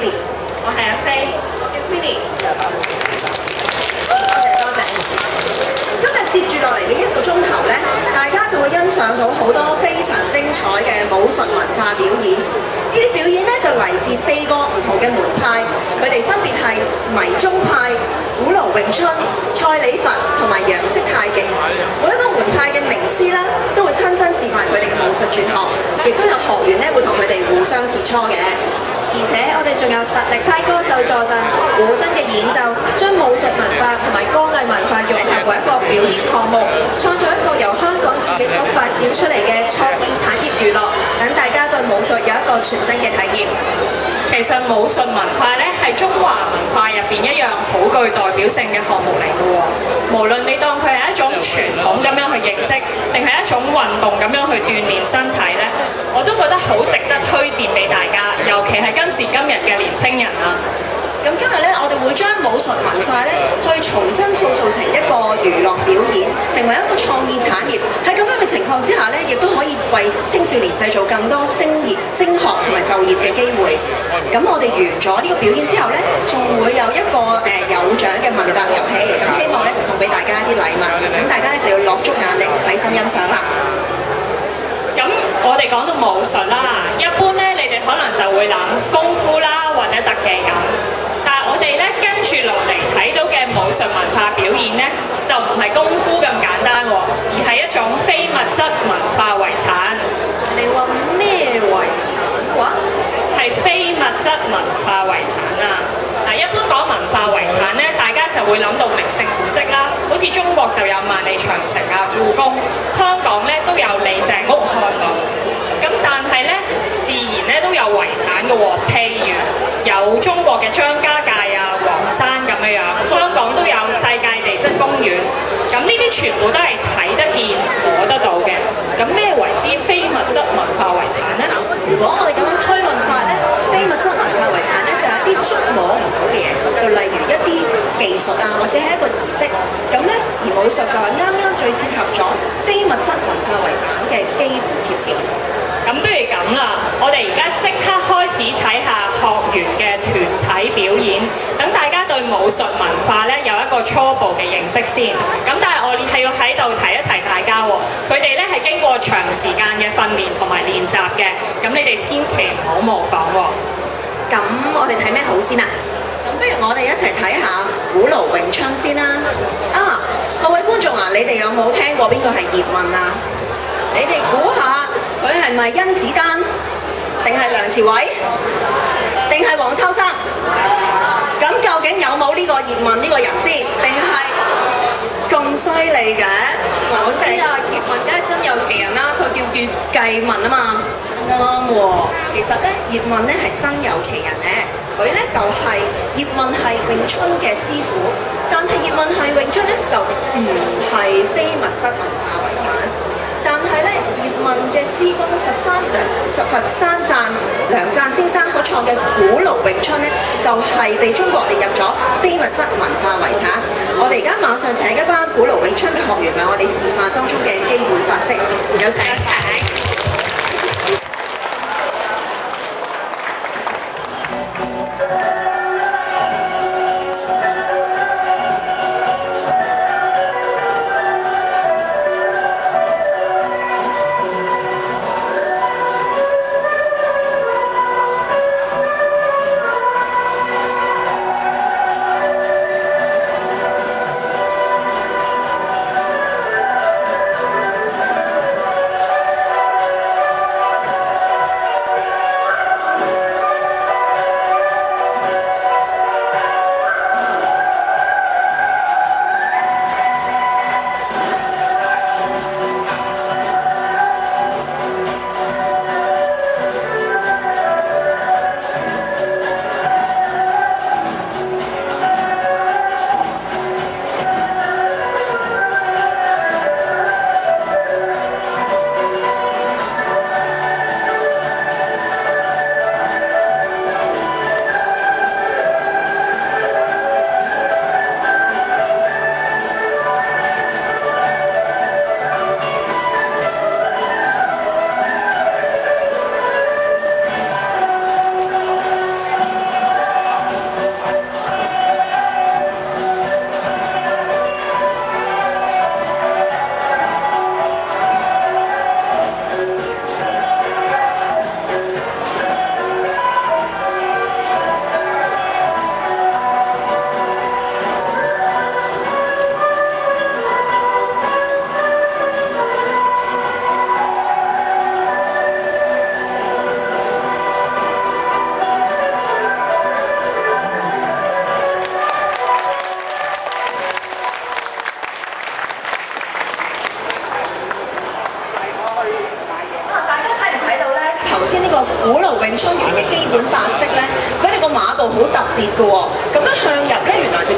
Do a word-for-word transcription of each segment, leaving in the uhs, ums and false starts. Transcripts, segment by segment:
Lily， 我係阿飛， 叫 Queenie。 多謝多謝。今日接住落嚟嘅一個鐘頭呢，大家就會欣賞到好多非常精彩嘅武術文化表演。呢啲表演呢，就嚟自四個唔同嘅門派，佢哋分別係迷蹤派、鼓樓詠春、蔡李佛同埋楊式太極。每一個門派嘅名師啦，都會親身示範佢哋嘅武術絕學，亦都有學員呢會同佢哋互相切磋嘅。 而且我哋仲有實力派歌手助陣，古箏嘅演奏，將武術文化同埋歌藝文化融合為一個表演項目，創造一個由香港自己所發展出嚟嘅創意產業娛樂，等大家對武術有一個全新嘅體驗。 其實武術文化咧係中華文化入邊一樣好具代表性嘅項目嚟嘅喎。無論你當佢係一種傳統咁樣去認識，定係一種運動咁樣去鍛鍊身體咧，我都覺得好值得推薦俾大家，尤其係今時今日嘅年青人啊。 咁今日咧，我哋會將武術文化咧，去重新塑造成一個娛樂表演，成為一個創意產業。喺咁樣嘅情況之下咧，亦都可以為青少年製造更多升業、升學同埋就業嘅機會。咁我哋完咗呢個表演之後咧，仲會有一個誒、呃、有獎嘅問答遊戲。咁希望咧就送俾大家一啲禮物。咁大家咧就要落足眼力，細心欣賞啦。 咁我哋講到武術啦，一般咧你哋可能就會諗功夫啦，或者特技咁。我哋咧跟住落嚟睇到嘅武術文化表演咧，就唔係功夫咁簡單喎，而係一種非物質文化遺產。 你話咩遺產話？ 係非物質文化遺產啊！嗱，一般講文化遺產咧，大家就會諗到名勝古蹟啦，好似中國就有萬里長城啊、故宮，香港咧都有李鄭屋漢墓。咁但係咧，自然咧都有遺產嘅喎，譬如有中國嘅張家界啊、黃山咁樣樣，香港都有世界地質公園。咁呢啲全部都係睇得見、摸得到嘅。咁咩為之非物質文化遺產呢？ 如果我哋咁樣推論法咧，非物質文化遺產咧就係一啲觸摸唔到嘅嘢，就例如一啲技術啊，或者係一個儀式。咁咧，而武術就係啱啱最切合咗非物質文化遺產嘅基本條件。 咁不如咁啦，我哋而家即刻開始睇下學員嘅團體表演，等大家對武術文化咧有一個初步嘅認識先。咁但係我哋係要喺度提一提大家喎，佢哋咧係經過長時間嘅訓練同埋練習嘅，咁你哋千祈唔好模仿喎。 咁我哋睇咩好先啊？ 咁不如我哋一齊睇下鼓樓詠春先啦。啊，各位觀眾啊，你哋有冇聽過邊個係葉問啊？你哋估下佢係咪甄子丹，定係梁朝偉，定係黃秋生？咁究竟有冇呢個葉問呢個人先？定係咁犀利嘅？ 我知啊，葉問梗係真有其人啦，佢叫月繼問啊嘛。 啱喎，其實咧葉問咧係真有其人咧，佢咧就係、是、葉問係詠春嘅師傅，但係葉問係詠春咧就唔係非物質文化遺產。但係咧，葉問嘅師公佛山梁佛山讚梁讚先生所創嘅鼓樓詠春咧，就係、是、被中國列入咗非物質文化遺產。我哋而家馬上請一班鼓樓詠春嘅學員為我哋示範當中嘅基本法式，有請。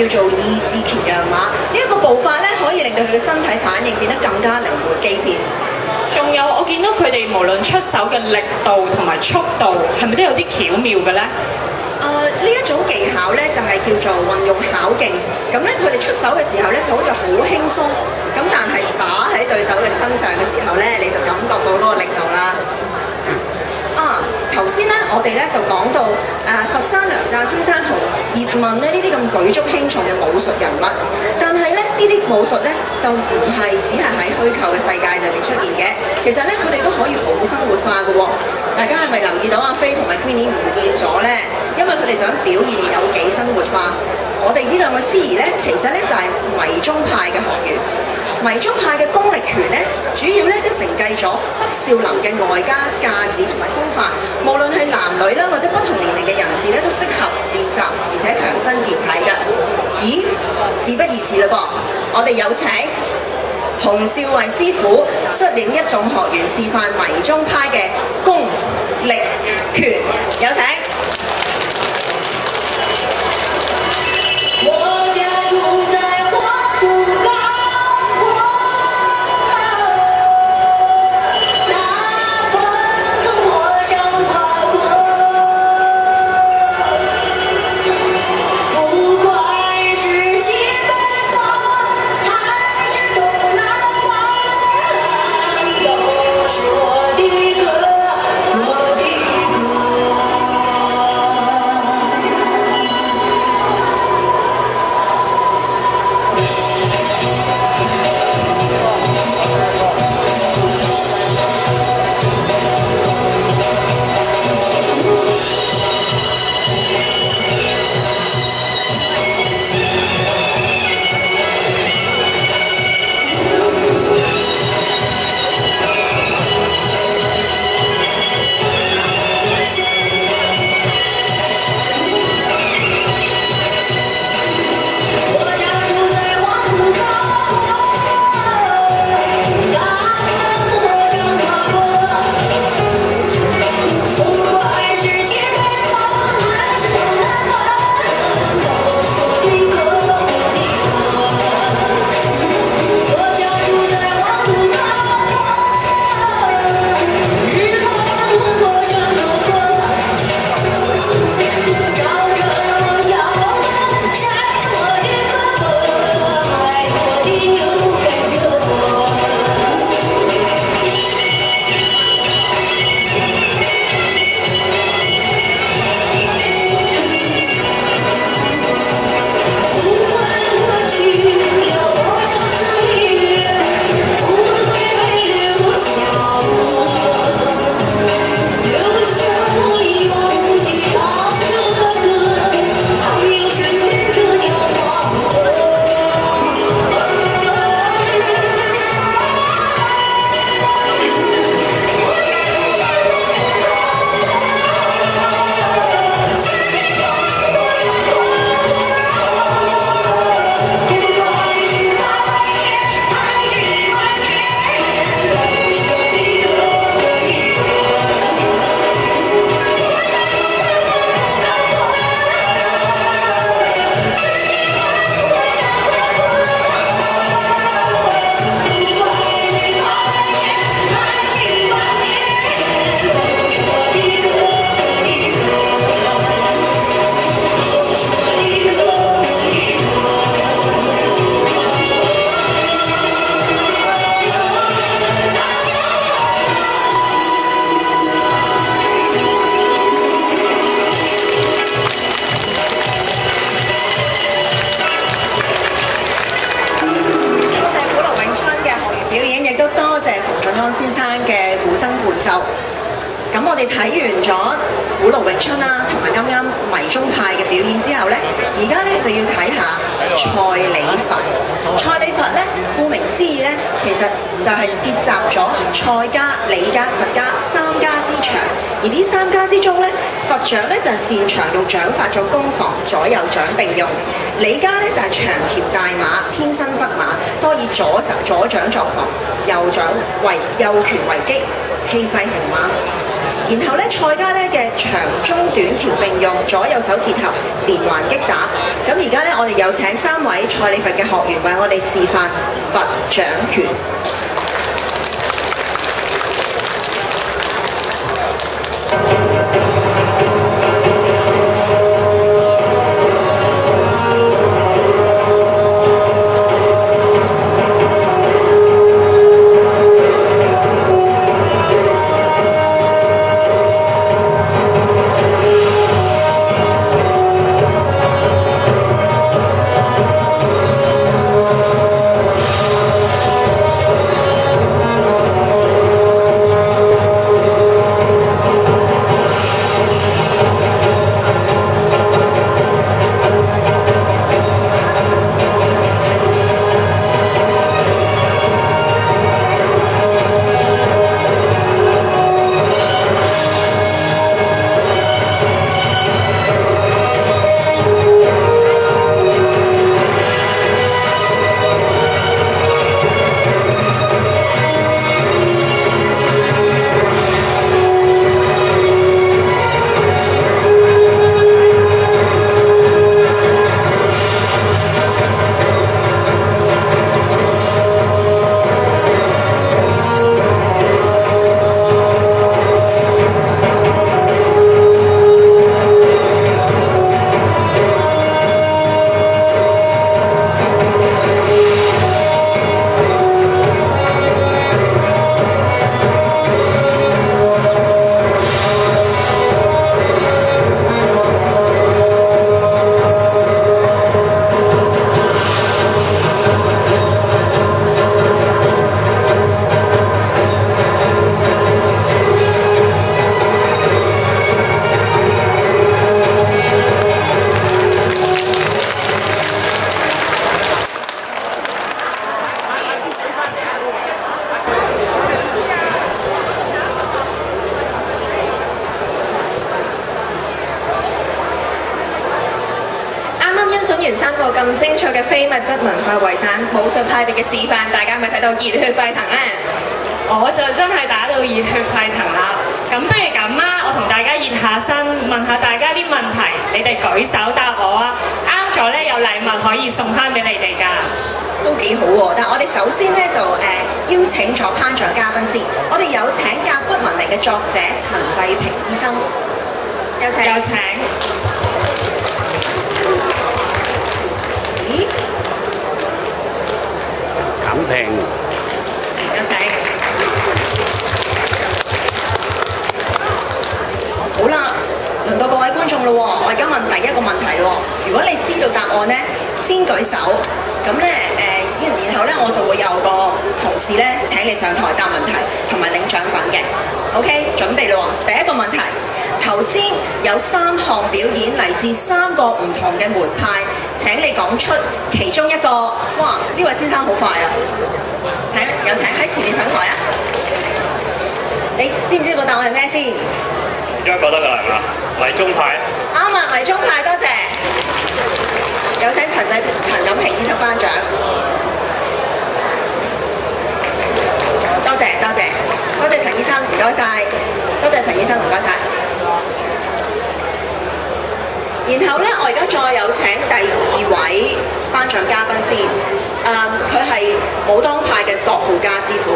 叫做二字橋陽馬。呢、一個步法咧，可以令到佢嘅身體反應變得更加靈活機變。 仲有我見到佢哋無論出手嘅力度同埋速度，係咪都有啲巧妙嘅咧？ 誒呢一種技巧咧就係、是、叫做運用巧勁，咁咧佢哋出手嘅時候咧就好似好輕鬆，咁但係打喺對手嘅身上嘅時候咧，你就感覺到嗰個力度啦。啊，頭先咧我哋咧就講到誒、呃、佛山良贊先生同葉問咧呢啲咁舉足輕重嘅武術人物，但係咧呢啲武術咧就唔係只係喺虛構嘅世界入邊出現嘅，其實咧佢哋都可以好生活化嘅喎。大家係咪留意到阿飛同埋 Queenie 唔見咗呢？因為佢哋想表現有幾生活化。我哋呢兩個司儀呢，其實呢就係迷宗派嘅學員。迷宗派嘅功力拳呢，主要呢即係承繼咗北少林嘅外家架子同埋方法，無論係男女啦或者不同年齡嘅人士呢，都適合練習，而且強身健體嘅。咦，事不宜遲嘞噃，我哋有請洪少慧師傅率領一眾學員示範迷宗派嘅功力拳，有請。 我家住在花浦高坡，大风从我上划过，不管是西北风还是东南风，都是我的歌，我的咁我哋睇完咗古盧詠春啦，同埋啱啱迷宗派嘅表演之後呢，而家呢就要睇下蔡李佛。蔡李佛呢，顧名思義呢，其實就係結集咗蔡家、李家、佛家三家之長。而呢三家之中呢，佛長呢就係擅長用掌法做攻防，左右掌並用；李家呢就係長條大馬，偏身側馬，多以左手左掌作防，右掌為右拳為擊，氣勢雄馬。而然後咧蔡家咧嘅長中短橋並用，左右手結合，連環擊打。咁而家咧我哋有請三位蔡李佛嘅學員為我哋示範佛掌拳。 欣賞完三個咁精彩嘅非物質文化遺產武術派別嘅示範，大家咪睇到熱血沸騰咧？ 我就真係打到熱血沸騰啦！咁不如咁啊，我同大家熱下身，問下大家啲問題，你哋舉手答我啊！啱咗咧，有禮物可以送翻俾你哋㗎。 都幾好喎！但係我哋首先咧就誒、呃、邀請咗頒獎嘉賓先，我哋有請甲骨文明嘅作者陳濟平醫生， 有請有請。 咦？ 簡平， 有請。好啦，輪到各位觀眾咯喎，我而家問第一個問題咯。如果你知道答案咧，先舉手。咁咧誒，然後咧我就會有個同事咧請你上台答問題同埋領獎品嘅。OK， 準備咯喎。第一個問題，頭先有三項表演嚟自三個唔同嘅門派，請你講出其中一個。哇！呢位先生好快啊！請有請喺前面上台啊！你知唔知個答案係咩先？ 而家覺得㗎啦，係嘛？迷蹤派。 啱啊，迷蹤派，多謝。有請陳濟陳錦平醫生頒獎。多謝多謝多謝陳醫生，唔該晒。多謝陳醫生，唔該晒。然後咧，我而家再有請第二位頒獎嘉賓先。誒、嗯，佢係武當派嘅郭浩嘉師傅。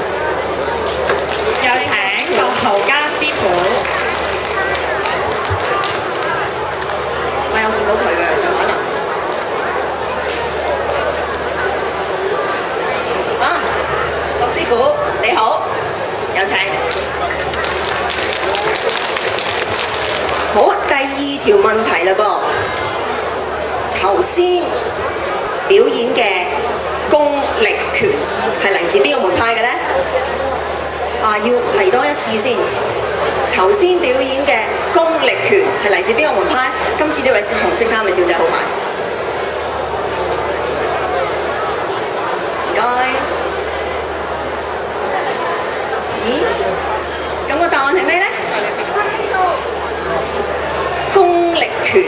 有請郭浩嘉師傅。 我有見到佢嘅，有可能。啊，郭師傅你好，有請。好，第二條問題啦噃。頭先表演嘅功力拳係嚟自邊個門派嘅咧？啊，要嚟多一次先。頭先表演嘅功力拳係嚟自邊個門派？今次呢位紅色衫嘅小姐好快，唔該。咦？咁個答案係咩咧？功力拳。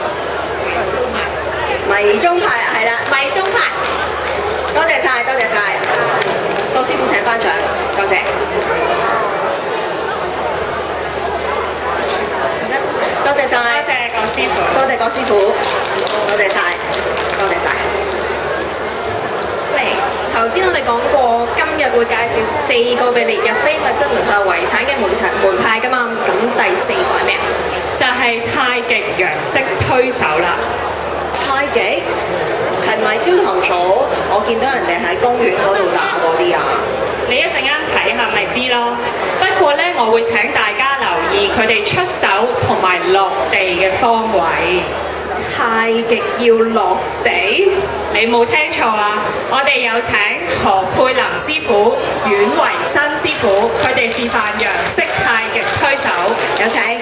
迷蹤派係啦，迷蹤派。多謝晒，多謝晒。郭師傅請頒獎，多謝。 多謝郭師傅，多謝晒，多謝晒。 嚟，頭先我哋講過，今日會介紹四個被列入非物質文化遺產嘅門陳門派㗎嘛，咁第四個係咩啊？ 就係太極楊式推手啦。 太極係咪朝頭早我見到人哋喺公園嗰度打嗰啲啊？ 你一陣間睇下咪知咯。不過呢，我會請大家留意佢哋出手同埋落地嘅方位。 太極要落地？ 你冇聽錯啊！我哋有請何佩林師傅、阮維新師傅，佢哋示範楊式太極推手， 有請。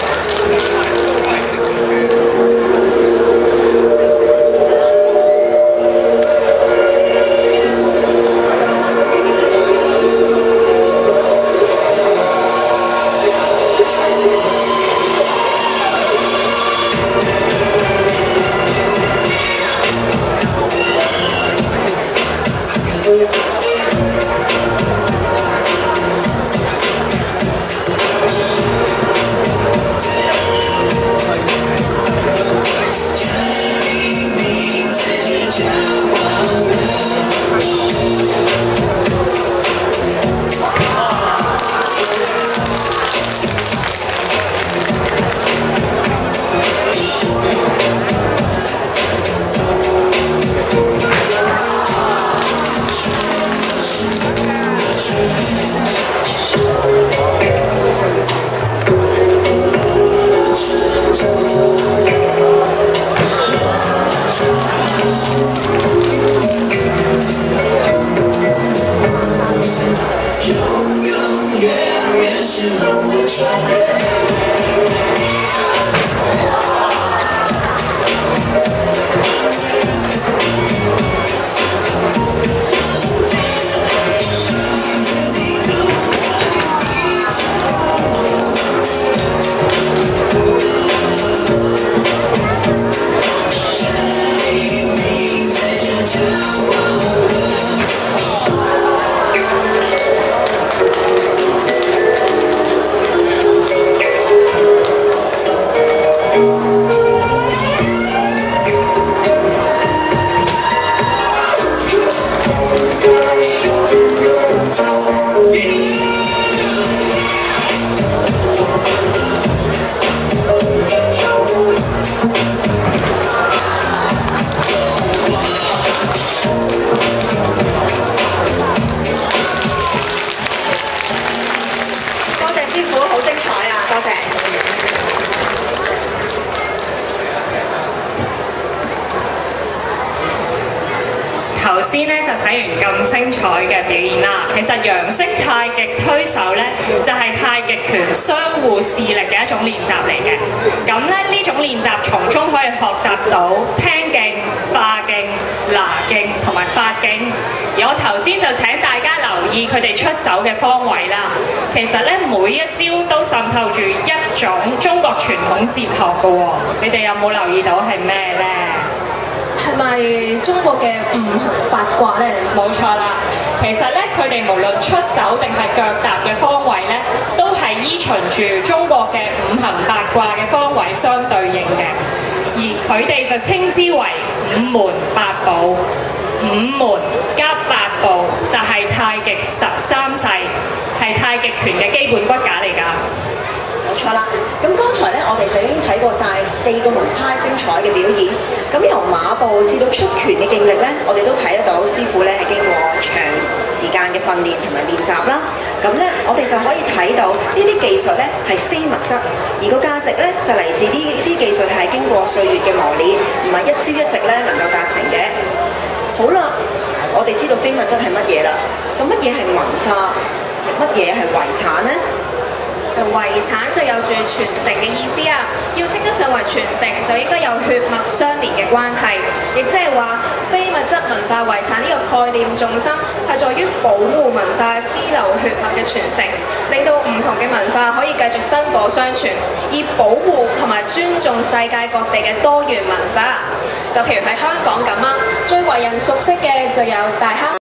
頭先咧就睇完咁精彩嘅表演啦。其實楊式太極推手咧就係、是、太極拳相互視力嘅一種練習嚟嘅。咁咧呢種練習從中可以學習到聽勁、化勁、拿勁同埋發勁。而我頭先就請大家留意佢哋出手嘅方位啦。其實咧每一招都滲透住一種中國傳統哲學嘅喎。你哋有冇留意到係咩咧？ 係咪中國嘅五行八卦咧？ 冇錯啦，其實咧佢哋無論出手定係腳踏嘅方位咧，都係依循住中國嘅五行八卦嘅方位相對應嘅，而佢哋就稱之為五門八步。五門加八步就係太極十三勢，係太極拳嘅基本骨架嚟㗎。 冇錯啦，咁剛才咧，我哋就已經睇過晒四個門派精彩嘅表演。咁由馬步至到出拳嘅勁力咧，我哋都睇得到師傅咧係經過長時間嘅訓練同埋練習啦。咁咧，我哋就可以睇到呢啲技術咧係非物質，而個價值咧就嚟自呢啲技術係經過歲月嘅磨練，唔係一朝一夕咧能夠達成嘅。好啦，我哋知道非物質係乜嘢啦，咁乜嘢係文化，乜嘢係遺產咧？ 遺產就有住傳承嘅意思啊，要稱得上為傳承，就應該有血脈相連嘅關係，亦即係話非物質文化遺產呢個概念重心係在於保護文化支流血脈嘅傳承，令到唔同嘅文化可以繼續薪火相傳，以保護同埋尊重世界各地嘅多元文化。就譬如喺香港咁啊，最為人熟悉嘅就有大坑